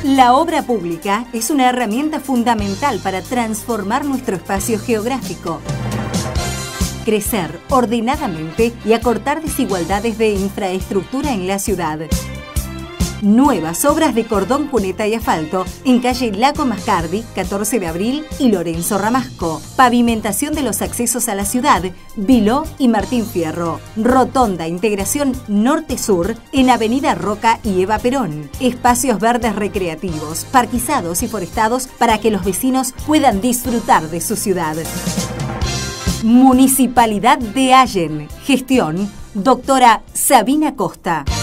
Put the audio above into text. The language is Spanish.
La obra pública es una herramienta fundamental para transformar nuestro espacio geográfico, crecer ordenadamente y acortar desigualdades de infraestructura en la ciudad. Nuevas obras de cordón, cuneta y asfalto en calle Laco Mascardi, 14 de abril y Lorenzo Ramasco. Pavimentación de los accesos a la ciudad, Viló y Martín Fierro. Rotonda integración norte-sur en avenida Roca y Eva Perón. Espacios verdes recreativos, parquizados y forestados para que los vecinos puedan disfrutar de su ciudad. Municipalidad de Allen. Gestión, doctora Sabina Costa.